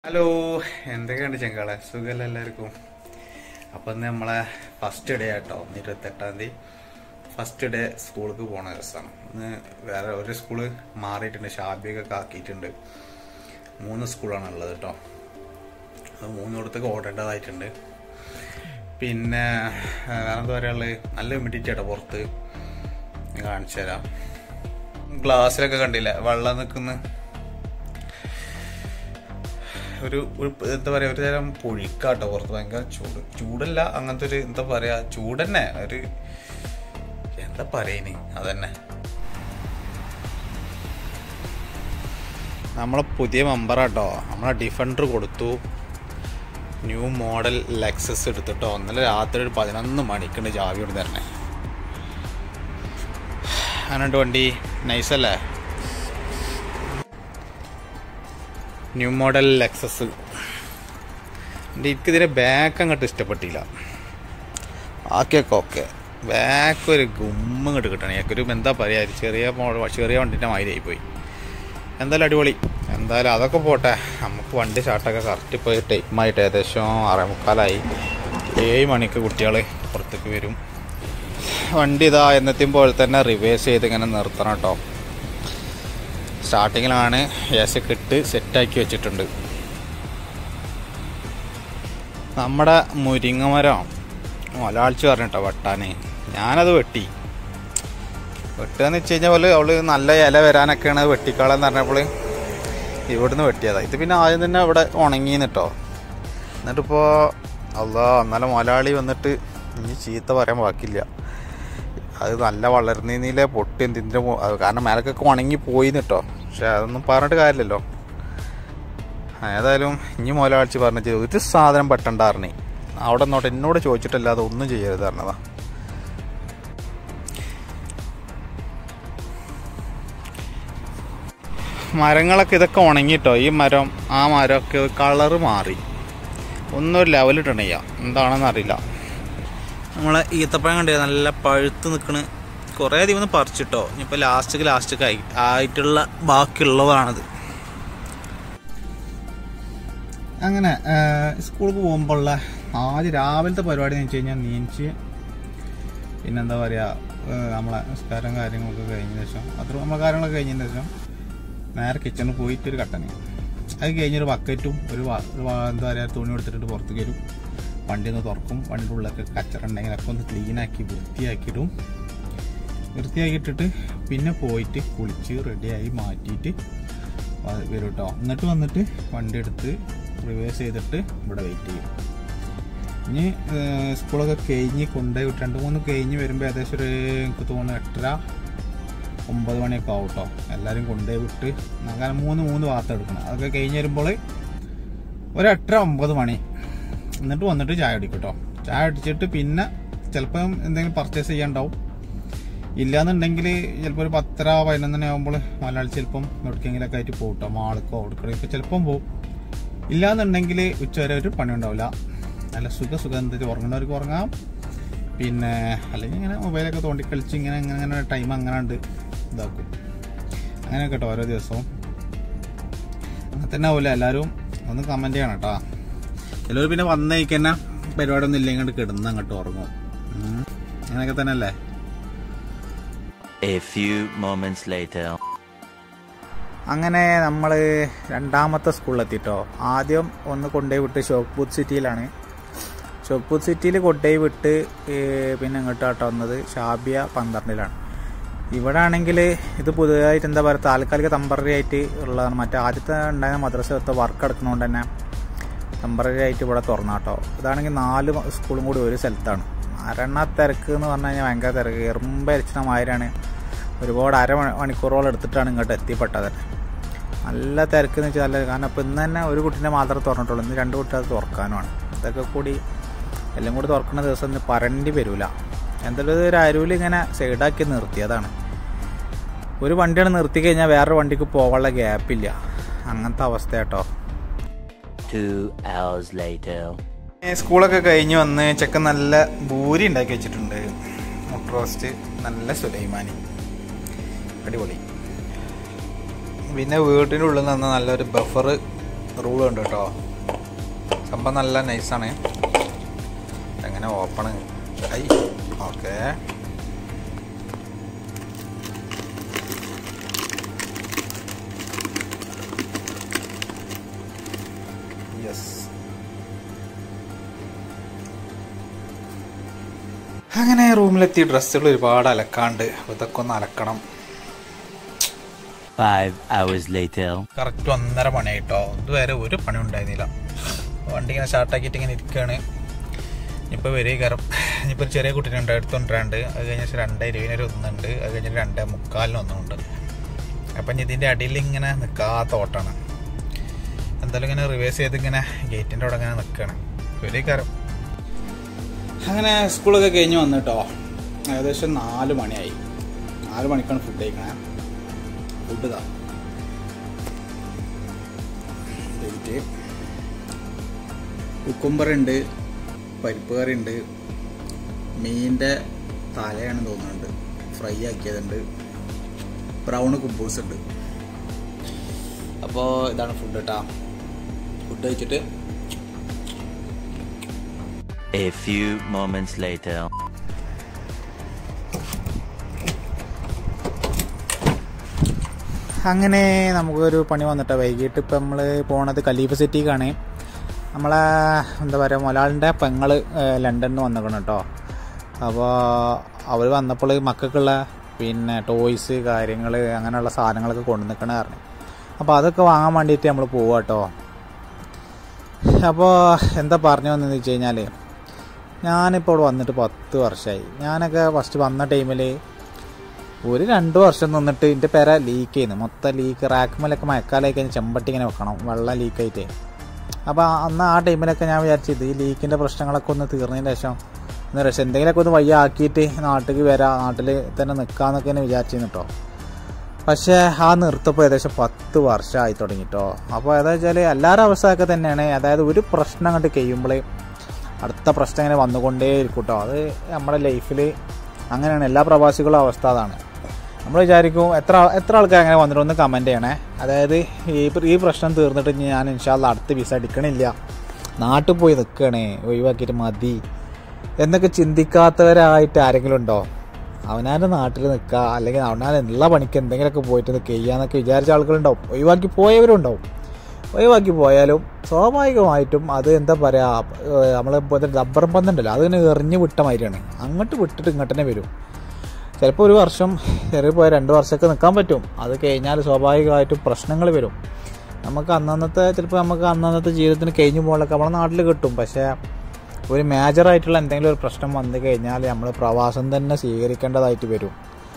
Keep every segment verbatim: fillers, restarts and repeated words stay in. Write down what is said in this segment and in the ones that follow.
Hello, എന്തൊക്കെയുണ്ട് ചെങ്കാളെ? സുഖമല്ല എല്ലാവർക്കും? അപ്പം ഇന്ന് നമ്മളെ ഫസ്റ്റ് ഡേ ആട്ടോ, ഇരുപത്തെട്ടാം തീയതി ഫസ്റ്റ് ഡേ സ്കൂൾക്ക് പോണ ദിവസമാണ്. ഇന്ന് വേറെ ഒരു സ്കൂള് മാറിയിട്ടുണ്ട്, ഷാബിയൊക്കെ ആക്കിയിട്ടുണ്ട്. മൂന്ന് സ്കൂളാണ് ഉള്ളത് കേട്ടോ. അത് മൂന്നിടത്തേക്ക് ഓടേണ്ടതായിട്ടുണ്ട്. പിന്നെ വേറെ എന്താ പറയുള്ളത്, നല്ല ഹ്യൂമിഡിറ്റി ആട്ടോ പുറത്ത്. ഞാൻ കാണിച്ചു തരാം. ഗ്ലാസ്സിലൊക്കെ കണ്ടില്ല വെള്ളം നിൽക്കുന്ന ഒരു എന്താ പറയുക, ഒരു തരം പൊഴിക്കാട്ടോ പുറത്ത്. ഭയങ്കര ചൂട് ചൂടല്ല അങ്ങനത്തെ ഒരു എന്താ പറയുക, ചൂട് തന്നെ. ഒരു എന്താ പറയുന്നേ, അതന്നെ. നമ്മളെ പുതിയ മെമ്പറാട്ടോ. നമ്മളെ ഡിഫൻഡർ കൊടുത്തു, ന്യൂ മോഡൽ ലെക്സസ് എടുത്തിട്ടോ. ഇന്നലെ രാത്രി ഒരു പതിനൊന്ന് മണിക്കുണ്ട് ചാവി കൊണ്ട് തരണേ. അങ്ങനെയുണ്ട് വണ്ടി, നൈസല്ലേ? New model Lexus. എൻ്റെ എനിക്കിതിൻ്റെ ബാക്ക് അങ്ങോട്ട് ഇഷ്ടപ്പെട്ടില്ല. ബാക്കിയൊക്കെ ഓക്കെ, ബാക്ക് ഒരു ഗുമ്മ ഇങ്ങോട്ട് കിട്ടണം. എനിക്കൊരു എന്താ പറയുക, ചെറിയ മോഡൽ ചെറിയ വണ്ടിൻ്റെ മാതിരിയായി പോയി. എന്തായാലും അടിപൊളി. എന്തായാലും അതൊക്കെ പോട്ടെ, നമുക്ക് വണ്ടി സ്റ്റാർട്ടൊക്കെ കറക്റ്റ് ഇപ്പോൾ ടൈമായിട്ട് ഏകദേശം ആറേ മുക്കാലായി. ഏഴ് മണിക്ക് കുട്ടികൾ പുറത്തേക്ക് വരും. വണ്ടി ഇതാ എന്നത്തെയും പോലെ തന്നെ റിവേഴ്സ് ചെയ്ത് ഇങ്ങനെ നിർത്തണം കേട്ടോ. സ്റ്റാർട്ടിങ്ങിലാണ് എ സി ഒക്കെ ഇട്ട് സെറ്റാക്കി വെച്ചിട്ടുണ്ട്. നമ്മുടെ മുരിങ്ങമരം മലയാളിച്ച് പറഞ്ഞിട്ടോ വെട്ടാന്. ഞാനത് വെട്ടി വെട്ടുകയെന്ന് വെച്ച് കഴിഞ്ഞാൽ പോലെ അവള് നല്ല ഇല വരാനൊക്കെയാണ് വെട്ടിക്കാളെന്ന് പറഞ്ഞപ്പോൾ ഇവിടുന്ന് വെട്ടിയതാണ്. ഇത് പിന്നെ ആദ്യം തന്നെ ഇവിടെ ഉണങ്ങിന്ന് കേട്ടോ. എന്നിട്ടിപ്പോൾ അല്ലാ എന്നാലും മലയാളി വന്നിട്ട് ഇനി ചീത്ത പറയാൻ ബാക്കില്ല. അത് നല്ല വളർന്നീന്നിലെ പൊട്ടി എന്തിൻ്റെ, കാരണം മേലക്കൊക്കെ ഉണങ്ങി പോയിന്ന് കേട്ടോ. പക്ഷെ അതൊന്നും പറഞ്ഞിട്ട് കാര്യമില്ലല്ലോ. ഏതായാലും ഇനി മുതലാളിച്ച് പറഞ്ഞ ഒരു സാധനം പെട്ടണ്ടാറിന് അവിടെ നിന്നോട്ട് എന്നോട് ചോദിച്ചിട്ടല്ലാതെ ഒന്നും ചെയ്യരുത് പറഞ്ഞതാ. മരങ്ങളൊക്കെ ഇതൊക്കെ ഉണങ്ങിട്ടോ. ഈ മരം ആ മരമൊക്കെ കളറ് മാറി, ഒന്നും ഒരു ലെവലിട്ടണയ്യ, എന്താണെന്ന് അറിയില്ല. നമ്മളെ ഈത്തപ്പഴം കണ്ടില്ല, നല്ല പഴുത്ത് നിൽക്കണ്. കുറേ അധികം ഒന്ന് പറിച്ചിട്ടോ. ഇനിയിപ്പോൾ ലാസ്റ്റക്ക് ലാസ്റ്റക്ക് ആയി ആയിട്ടുള്ള ബാക്കിയുള്ളതാണത്. അങ്ങനെ സ്കൂളിൽ പോകുമ്പോഴുള്ള ആദ്യം രാവിലത്തെ പരിപാടി എന്ന് വെച്ച് കഴിഞ്ഞാൽ നീച്ച് പിന്നെന്താ പറയുക, നമ്മളെ നിസ്കാരം കാര്യങ്ങളൊക്കെ കഴിഞ്ഞ ശേഷം അത്ര നമ്മളെ കാര്യങ്ങളൊക്കെ കഴിഞ്ഞതിന് ശേഷം നേരെ കിച്ചണിൽ പോയിട്ടൊരു കട്ടന്. അത് കഴിഞ്ഞൊരു ബക്കറ്റും ഒരു എന്താ പറയുക തുണി എടുത്തിട്ട് പുറത്തേക്ക് വരും. വണ്ടി ഒന്ന് തുറക്കും. വണ്ടിയുടെ ഉള്ളിലൊക്കെ കച്ചറ ഉണ്ടെങ്കിലൊക്കെ ഒന്ന് ക്ലീനാക്കി വൃത്തിയാക്കിയിടും. വൃത്തിയാക്കിയിട്ടിട്ട് പിന്നെ പോയിട്ട് കുളിച്ച് റെഡിയായി മാറ്റിയിട്ട് വരും കേട്ടോ. എന്നിട്ട് വന്നിട്ട് വണ്ടി എടുത്ത് റിവേഴ്സ് ചെയ്തിട്ട് ഇവിടെ വെയിറ്റ് ചെയ്യും. ഇനി സ്കൂളൊക്കെ കഴിഞ്ഞ് കൊണ്ടുപോയി വിട്ട് രണ്ട് മൂന്ന് കഴിഞ്ഞ് വരുമ്പോൾ ഏകദേശം ഒരു എനിക്ക് തോന്നുന്നു എട്ടര ഒമ്പത് മണിയൊക്കെ ആവും കേട്ടോ. എല്ലാവരും കൊണ്ടുപോയി വിട്ട് കാരണം മൂന്ന് മൂന്ന് ഭാഗത്ത് എടുക്കണം. അതൊക്കെ കഴിഞ്ഞ് വരുമ്പോൾ ഒരു എട്ടര ഒമ്പത് മണി. എന്നിട്ട് വന്നിട്ട് ചായ അടിക്കും കേട്ടോ. ചായ അടിച്ചിട്ട് പിന്നെ ചിലപ്പം എന്തെങ്കിലും പർച്ചേസ് ചെയ്യാണ്ടാവും. ഇല്ലയെന്നുണ്ടെങ്കിൽ ചിലപ്പോൾ ഒരു പത്തര പതിനൊന്നര ആകുമ്പോൾ മലയാളി ചിലപ്പം എവിടേക്കെങ്കിലൊക്കെ ആയിട്ട് പോകും കേട്ടോ. മാൾക്കോ എടുക്കണം ഇപ്പോൾ ചിലപ്പം പോകും. ഇല്ലയെന്നുണ്ടെങ്കിൽ ഉച്ചവരെ ഒരു പണി ഉണ്ടാവില്ല. നല്ല സുഖ സുഖം എന്താ വെച്ചാൽ ഉറങ്ങുന്നവർക്ക് ഉറങ്ങാം. പിന്നെ അല്ലെങ്കിൽ ഇങ്ങനെ മൊബൈലൊക്കെ തോണ്ടിക്കളിച്ച് ഇങ്ങനെ ഇങ്ങനെ ഇങ്ങനെ ടൈം അങ്ങനെ ഉണ്ട് ഇതാക്കും. അങ്ങനെയൊക്കെ കേട്ടോ ഓരോ ദിവസവും. അങ്ങനെ തന്നെ ആവില്ല. എല്ലാവരും ഒന്ന് കമൻറ്റ് ചെയ്യണം കേട്ടോ. ചിലവർ പിന്നെ വന്നേക്ക് തന്നെ പരിപാടിയൊന്നും ഇല്ലെങ്കിൽ അങ്ങോട്ട് കിടന്ന് അങ്ങോട്ട് ഉറങ്ങും. അങ്ങനെയൊക്കെ തന്നെ അല്ലേ. അങ്ങനെ നമ്മൾ രണ്ടാമത്തെ സ്കൂളിലെത്തിട്ടോ. ആദ്യം ഒന്ന് കൊണ്ടുപോയി വിട്ട് ഷോക്ക്ബൂത്ത് സിറ്റിയിലാണ്. ഷോക്ക്ബൂത്ത് സിറ്റിയിൽ കൊണ്ടുപോയി വിട്ട് പിന്നെ ഇങ്ങോട്ട് കേട്ടോ വന്നത് ഷാബിയ പന്ത്രണ്ടിലാണ്. ഇവിടെ ആണെങ്കിൽ ഇത് പുതുതായിട്ട് എന്താ പറയുക, താൽക്കാലിക ടെമ്പററി ആയിട്ട് ഉള്ളതാണ്. മറ്റേ ആദ്യത്തെ ഉണ്ടായിരുന്ന മദ്രസത്തെ വർക്ക് എടുക്കുന്നതുകൊണ്ട് തന്നെ ടെമ്പററി ആയിട്ട് ഇവിടെ തുറന്നാട്ടോ. ഇതാണെങ്കിൽ നാല് സ്കൂളും കൂടി ഒരു സ്ഥലത്താണ്. അരണ തിരക്ക് എന്ന് പറഞ്ഞു കഴിഞ്ഞാൽ ഭയങ്കര തിരക്ക്, എറുമ്പരിച്ച മാതിരിയാണ്. ഒരുപാട് അര മണിക്കൂറോളം എടുത്തിട്ടാണ് ഇങ്ങോട്ട് എത്തിപ്പെട്ടത്. നല്ല തിരക്കെന്ന് വെച്ചാൽ നല്ല, കാരണം ഇപ്പം ഇന്ന് തന്നെ ഒരു കുട്ടീനെ മാത്രമേ തുറന്നിട്ടുള്ളൂ. ഇന്ന് രണ്ട് കുട്ടികൾ തുറക്കാനുമാണ്. ഇതൊക്കെ കൂടി എല്ലാം കൂടി തുറക്കുന്ന ദിവസം ഇന്ന് പറയേണ്ടി വരില്ല. എന്തായാലും ഒരു അരുവിൽ ഇങ്ങനെ സൈഡാക്കി നിർത്തിയതാണ്. ഒരു വണ്ടിയാണ് നിർത്തി കഴിഞ്ഞാൽ വേറൊരു വണ്ടിക്ക് പോകാനുള്ള ഗ്യാപ്പില്ല. അങ്ങനത്തെ അവസ്ഥ കേട്ടോ. സ്കൂളൊക്കെ കഴിഞ്ഞ് വന്ന് ചെക്കൻ നല്ല ഭൂരി ഉണ്ടാക്കി വെച്ചിട്ടുണ്ട്. മുട്ട റോസ്റ്റ്, നല്ല സുലൈമാനി, അടിപൊളി. പിന്നെ വീട്ടിൻ്റെ ഉള്ളിൽ നിന്ന് നല്ലൊരു ബഫർ റൂളുണ്ട് കേട്ടോ. സംഭവം നല്ല നൈസാണ്. എങ്ങനെ ഓപ്പൺ ഐ ഓക്കെ. യെസ്. അങ്ങനെ റൂമിലെത്തി ഡ്രസ്സുകൾ ഒരുപാട് അലക്കാണ്ട്, ഇതൊക്കെ ഒന്ന് അലക്കണം. കറക്റ്റ് ഒന്നര മണിയായിട്ടോ. ഇതുവരെ ഒരു പണി ഉണ്ടായിരുന്നില്ല. വണ്ടി ഇങ്ങനെ സ്റ്റാർട്ടാക്കിയിട്ട് ഇങ്ങനെ ഇരിക്കുകയാണ്. ഇപ്പോൾ വരെ കയറും. ഇനിയിപ്പോൾ ഒരു ചെറിയ കുട്ടീനുണ്ട്, എടുത്തുകൊണ്ടിരാണ്ട്. അത് കഴിഞ്ഞാൽ രണ്ട് ഇരുപതിനൊരു ഒന്നുണ്ട്. അത് കഴിഞ്ഞിട്ട് രണ്ട് മുക്കാലിന് ഒന്നുണ്ട്. അപ്പം ഇതിൻ്റെ അടിയിൽ ഇങ്ങനെ നിൽക്കാത്ത ഓട്ടാണ്. എന്തായാലും ഇങ്ങനെ റിവേഴ്സ് ചെയ്ത് ഇങ്ങനെ ഗേറ്റിൻ്റെ അവിടെ ഇങ്ങനെ നിൽക്കുകയാണ്. വരെ കയറും. അങ്ങനെ സ്കൂളൊക്കെ കഴിഞ്ഞ് വന്നിട്ടോ. ഏകദേശം നാല് മണിയായി. നാല് മണിക്കാണ് ഫുഡ് കഴിക്കണേ. ഫുഡ് ഇതാ കുക്കുംബർ ഉണ്ട്, പരിപ്പ് കറി ഉണ്ട്, മീനിൻ്റെ തലയാണ് തോന്നുന്നുണ്ട്, ഫ്രൈ ആക്കിയതുണ്ട്, ബ്രൗൺ കുബൂസ് ഉണ്ട്. അപ്പോൾ ഇതാണ് ഫുഡ് കേട്ടോ. ഫുഡ് കഴിച്ചിട്ട് A few moments later. അങ്ങനെ നമുക്കൊരു പണി വന്നിട്ടോ. വൈകിട്ട് ഇപ്പം നമ്മൾ പോണത് ഖലീഫ സിറ്റിക്കാണ്. നമ്മളെ എന്താ പറയുക, മൊലാളിൻ്റെ പെങ്ങൾ ലണ്ടനിൽ നിന്ന് വന്നിക്കണം കേട്ടോ. അപ്പോൾ അവർ വന്നപ്പോൾ മക്കൾക്കുള്ള പിന്നെ ടോയ്സ് കാര്യങ്ങൾ അങ്ങനെയുള്ള സാധനങ്ങളൊക്കെ കൊണ്ടു നിൽക്കണ കാരണം അപ്പോൾ അതൊക്കെ വാങ്ങാൻ വേണ്ടിയിട്ട് നമ്മൾ പോവുക കേട്ടോ. അപ്പോൾ എന്താ പറഞ്ഞു വന്നതെന്ന് വെച്ച് കഴിഞ്ഞാൽ, ഞാനിപ്പോൾ ഇവിടെ വന്നിട്ട് പത്ത് വർഷമായി. ഞാനൊക്കെ ഫസ്റ്റ് വന്ന ടൈമിൽ ഒരു രണ്ട് വർഷം നിന്നിട്ട് എൻ്റെ പേര ലീക്ക് ചെയ്യുന്നു. മൊത്തം ലീക്ക്, റാക്ക്മലൊക്കെ മഴക്കാലമായി കഴിഞ്ഞാൽ ചെമ്പട്ടി ഇങ്ങനെ വെക്കണം, വെള്ളം ലീക്കായിട്ട്. അപ്പോൾ അന്ന് ആ ടൈമിലൊക്കെ ഞാൻ വിചാരിച്ചത് ഈ ലീക്കിൻ്റെ പ്രശ്നങ്ങളൊക്കെ ഒന്ന് തീർന്നതിന് ശേഷം എന്താ പറയുക, എന്തെങ്കിലുമൊക്കെ ഒന്ന് വയ്യ ആക്കിയിട്ട് നാട്ടിൽ വരാം, നാട്ടിൽ തന്നെ നിൽക്കാമെന്നൊക്കെ തന്നെ വിചാരിച്ചിരുന്നു കേട്ടോ. പക്ഷേ ആ നിർത്തപ്പോൾ ഏകദേശം പത്ത് വർഷമായി തുടങ്ങിട്ടോ. അപ്പോൾ എന്താ വെച്ചാൽ എല്ലാവരുടെ അവസ്ഥയൊക്കെ തന്നെയാണ്. അതായത് ഒരു പ്രശ്നം കണ്ട് കഴിയുമ്പോൾ അടുത്ത പ്രശ്നം ഇങ്ങനെ വന്നുകൊണ്ടേ ഇരിക്കും കേട്ടോ. അത് നമ്മുടെ ലൈഫിൽ അങ്ങനെയാണ്. എല്ലാ പ്രവാസികളും അവസ്ഥ അതാണ്. നമ്മൾ വിചാരിക്കും എത്ര എത്ര ആൾക്കാർ അങ്ങനെ വന്നിട്ട് ഒന്ന് കമൻറ്റ് ചെയ്യണേ. അതായത് ഈ ഈ പ്രശ്നം തീർന്നിട്ട് ഞാൻ ഇൻഷാ അല്ലാഹ് അടുത്ത വിസ അടിക്കണില്ല, നാട്ടിൽ പോയി നിൽക്കണേ, ഒഴിവാക്കിയിട്ട് മതി എന്നൊക്കെ ചിന്തിക്കാത്തവരായിട്ട് ആരെങ്കിലും ഉണ്ടോ? അവനാൻ്റെ നാട്ടിൽ നിൽക്കുക, അല്ലെങ്കിൽ അവനാലുള്ള പണിക്ക് എന്തെങ്കിലുമൊക്കെ പോയിട്ട് ചെയ്യാന്നൊക്കെ വിചാരിച്ച ആളുകളുണ്ടാവും. ഒഴിവാക്കി പോയവരുണ്ടാവും. ഒഴിവാക്കി പോയാലും സ്വാഭാവികമായിട്ടും അത് എന്താ പറയുക, നമ്മളിപ്പോൾ റബ്ബർ പന്തുണ്ടല്ലോ, അതിന് എറിഞ്ഞ് വിട്ട മാതിരിയാണ്. അങ്ങോട്ട് വിട്ടിട്ട് ഇങ്ങോട്ട് തന്നെ വരും. ചിലപ്പോൾ ഒരു വർഷം, ചെറിയ പോയാൽ രണ്ട് വർഷമൊക്കെ നിൽക്കാൻ പറ്റും. അത് കഴിഞ്ഞാൽ സ്വാഭാവികമായിട്ടും പ്രശ്നങ്ങൾ വരും. നമുക്ക് അന്നന്നത്തെ ചിലപ്പോൾ നമുക്ക് അന്നന്നത്തെ ജീവിതത്തിന് കഴിഞ്ഞു പോകാനൊക്കെ നമ്മളെ നാട്ടിൽ കിട്ടും. പക്ഷേ ഒരു മേജറായിട്ടുള്ള എന്തെങ്കിലും ഒരു പ്രശ്നം വന്നു കഴിഞ്ഞാൽ നമ്മൾ പ്രവാസം തന്നെ സ്വീകരിക്കേണ്ടതായിട്ട് വരും.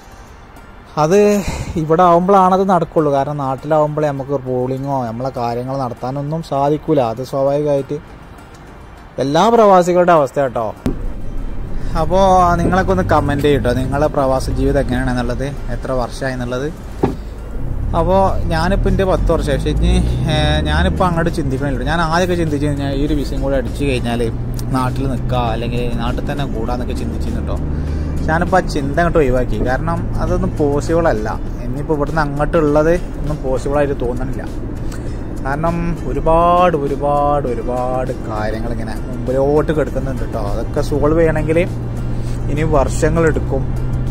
അത് ഇവിടെ ആകുമ്പോഴാണത് നടക്കുള്ളൂ. കാരണം നാട്ടിലാവുമ്പോഴേ നമുക്ക് റൂളിങ്ങോ നമ്മളെ കാര്യങ്ങൾ നടത്താനൊന്നും സാധിക്കില്ല. അത് സ്വാഭാവികമായിട്ട് എല്ലാ പ്രവാസികളുടെ അവസ്ഥ കേട്ടോ. അപ്പോൾ നിങ്ങളൊക്കെ ഒന്ന് കമൻറ്റ് ചെയ്യട്ടോ, നിങ്ങളെ പ്രവാസ ജീവിതം എങ്ങനെയാണെന്നുള്ളത്, എത്ര വർഷമായി എന്നുള്ളത്. അപ്പോൾ ഞാനിപ്പോൾ എൻ്റെ പത്ത് വർഷം, പക്ഷേ ഇനി ഞാനിപ്പോൾ അങ്ങോട്ട് ചിന്തിക്കണില്ല. ഞാൻ ആദ്യമൊക്കെ ചിന്തിച്ചു കഴിഞ്ഞാൽ ഈ ഒരു വിസയും കൂടെ അടിച്ചു കഴിഞ്ഞാൽ നാട്ടിൽ നിൽക്കുക, അല്ലെങ്കിൽ നാട്ടിൽ തന്നെ കൂടാന്നൊക്കെ ചിന്തിച്ചിരുന്നു കേട്ടോ. ഞാനിപ്പോൾ ആ ചിന്ത അങ്ങോട്ട് ഒഴിവാക്കി. കാരണം അതൊന്നും പോസിബിളല്ല. ഇനിയിപ്പോൾ ഇവിടുന്ന് അങ്ങോട്ടുള്ളത് ഒന്നും പോസിബിളായിട്ട് തോന്നുന്നില്ല. കാരണം ഒരുപാട് ഒരുപാട് ഒരുപാട് കാര്യങ്ങളിങ്ങനെ മുമ്പിലോട്ട് കിടക്കുന്നുണ്ട് കേട്ടോ. അതൊക്കെ സോൾവ് ചെയ്യണമെങ്കിൽ ഇനി വർഷങ്ങളെടുക്കും.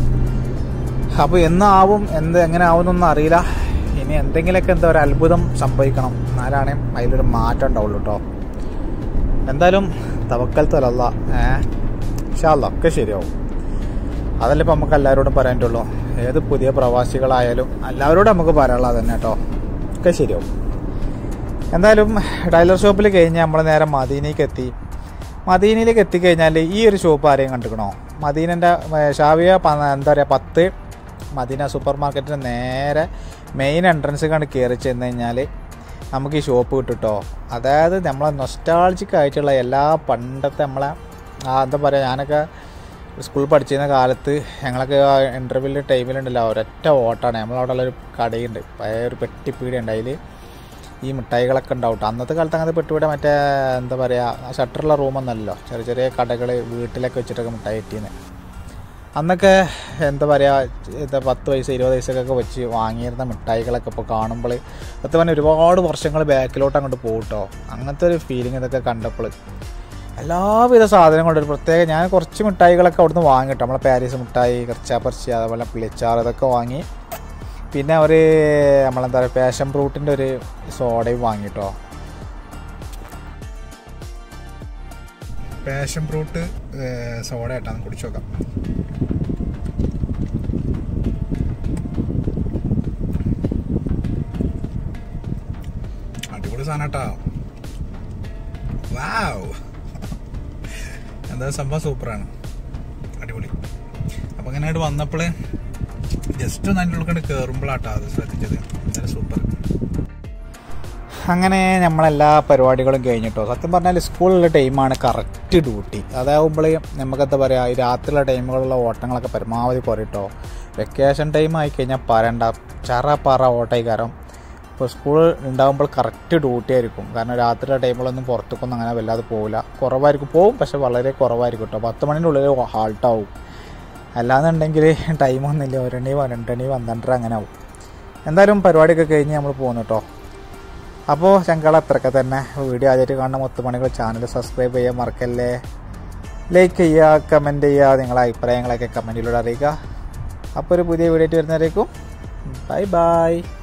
അപ്പോൾ എന്നാവും, എന്ത് എങ്ങനെ ആവുമെന്നൊന്നും അറിയില്ല. ഇനി എന്തെങ്കിലുമൊക്കെ എന്താ ഒരു അത്ഭുതം സംഭവിക്കണം, എന്നാലാണ് അതിലൊരു മാറ്റം ഉണ്ടാവുള്ളൂ കേട്ടോ. എന്തായാലും തവക്കൽത്തു അലല്ലാഹ്, ഏഹ് ഇൻഷാ അല്ലാഹ് ഒക്കെ ശരിയാവും. അതല്ലേ ഇപ്പം നമുക്ക് എല്ലാവരോടും പറയാനുള്ളൂ. ഏത് പുതിയ പ്രവാസികളായാലും എല്ലാവരോടും നമുക്ക് പറയാനുള്ളത് തന്നെ കേട്ടോ, ഒക്കെ ശരിയാവും. എന്തായാലും ടൈലർ ഷോപ്പിൽ കഴിഞ്ഞ് നമ്മൾ നേരെ മദീനയ്ക്ക് എത്തി. മദീനയിലേക്ക് എത്തിക്കഴിഞ്ഞാൽ ഈ ഒരു ഷോപ്പ് ആരെയും കണ്ടിക്കണോ? മദീനൻ്റെ ഷാവിയ എന്താ പറയുക പത്ത് മദീന സൂപ്പർ മാർക്കറ്റിന് നേരെ മെയിൻ എൻട്രൻസ് കണ്ട് കയറി ചെന്ന് കഴിഞ്ഞാൽ നമുക്ക് ഈ ഷോപ്പ് കിട്ടും കേട്ടോ. അതായത് നമ്മളെ നൊസ്റ്റാൾജിക് ആയിട്ടുള്ള എല്ലാ പണ്ടത്തെ നമ്മളെ എന്താ പറയുക, ഞാനൊക്കെ സ്കൂളിൽ പഠിച്ചിരുന്ന കാലത്ത് ഞങ്ങളൊക്കെ ഇൻ്റർവ്യൂവിൻ്റെ ടൈമിലുണ്ടല്ലോ ഒരൊറ്റ ഓട്ടാണ്. നമ്മളവിടെ ഉള്ളൊരു കടയുണ്ട്, പഴയ ഒരു പെട്ടിപ്പീടി ഉണ്ട്. അതിൽ ഈ മിഠായികളൊക്കെ ഉണ്ടാവും കേട്ടോ. അന്നത്തെ കാലത്ത് അങ്ങനത്തെ പെട്ടിപ്പീടി മറ്റേ എന്താ പറയുക ഷട്ടറുള്ള റൂമൊന്നുമല്ലോ, ചെറിയ ചെറിയ കടകൾ വീട്ടിലൊക്കെ വെച്ചിട്ടൊക്കെ മിഠായി കിട്ടിയെന്ന്. അന്നൊക്കെ എന്താ പറയുക എന്താ പത്ത് പൈസ ഇരുപത് പൈസക്കൊക്കെ വെച്ച് വാങ്ങിയിരുന്ന മിഠായികളൊക്കെ ഇപ്പോൾ കാണുമ്പോൾ അത് പറഞ്ഞാൽ ഒരുപാട് വർഷങ്ങൾ ബാക്കിലോട്ട് അങ്ങോട്ട് പോകും കേട്ടോ. അങ്ങനത്തെ ഒരു ഫീലിംഗ് ഇതൊക്കെ കണ്ടപ്പോൾ എല്ലാവിധ സാധനങ്ങളും ഒരു പ്രത്യേക ഞാൻ കുറച്ച് മിഠായികളൊക്കെ അവിടുന്ന് വാങ്ങിട്ടോ. നമ്മളെ പാരീസ് മിഠായി, കർച്ചാപ്പർച്ചി, അതേപോലെ പുളിച്ചാർ ഇതൊക്കെ വാങ്ങി. പിന്നെ അവർ നമ്മളെന്താ പറയുക പാഷൻ ഫ്രൂട്ടിൻ്റെ ഒരു സോഡയും വാങ്ങിട്ടോ. പാഷൻ ഫ്രൂട്ട് സോഡ ആയിട്ടാണ് കുടിച്ചു നോക്കാം. അടിപൊളി സാധനം കേട്ടോ. വാവ്, എന്താ സംഭവം സൂപ്പറാണ്, അടിപൊളി. അപ്പം ഇങ്ങനെയായിട്ട് വന്നപ്പോൾ ജസ്റ്റ് ഒന്ന് അതിൻ്റെ ഉള്ളിൽ കയറുമ്പോഴാട്ടോ അത് ശ്രദ്ധിച്ചത്. എന്തായാലും സൂപ്പർ. അങ്ങനെ നമ്മളെല്ലാ പരിപാടികളും കഴിഞ്ഞിട്ടോ. സത്യം പറഞ്ഞാൽ സ്കൂളിലുള്ള ടൈമാണ് കറക്റ്റ് ഡ്യൂട്ടി. അതാവുമ്പോൾ നമുക്കെന്താ പറയുക, ഈ രാത്രിയിലുള്ള ടൈമുകളുള്ള ഓട്ടങ്ങളൊക്കെ പരമാവധി കുറയിട്ടോ. വെക്കേഷൻ ടൈം ആയിക്കഴിഞ്ഞാൽ പറയണ്ട, ചറ പറ ഓട്ടായി. കാരണം ഇപ്പോൾ സ്കൂൾ ഉണ്ടാകുമ്പോൾ കറക്റ്റ് ഡ്യൂട്ടി ആയിരിക്കും. കാരണം രാത്രിയിലെ ടൈമുകളൊന്നും പുറത്തേക്കൊന്നും അങ്ങനെ വല്ലാതെ പോകില്ല, കുറവായിരിക്കും. പോവും, പക്ഷെ വളരെ കുറവായിരിക്കും കേട്ടോ. പത്ത് മണിൻ്റെ ഉള്ളിൽ ഹാൾട്ടാവും. അല്ലാന്നുണ്ടെങ്കിൽ ടൈമൊന്നുമില്ല, ഒരണി രണ്ടണി പന്ത്രണ്ടര അങ്ങനെ ആവും. എന്തായാലും പരിപാടിയൊക്കെ കഴിഞ്ഞ് നമ്മൾ പോകുന്നു കേട്ടോ. അപ്പോൾ ചങ്കള അത്രയൊക്കെ തന്നെ. വീഡിയോ ആദ്യമായിട്ട് കാണുന്ന മുത്തുമണികൾ ചാനൽ സബ്സ്ക്രൈബ് ചെയ്യാൻ മറക്കല്ലേ. ലൈക്ക് ചെയ്യുക, കമൻറ്റ് ചെയ്യുക, നിങ്ങളുടെ അഭിപ്രായങ്ങളൊക്കെ കമൻറ്റിലൂടെ അറിയിക്കുക. അപ്പോൾ ഒരു പുതിയ വീഡിയോ ആയിട്ട് വരുന്നവരേക്കും ബൈ ബൈ.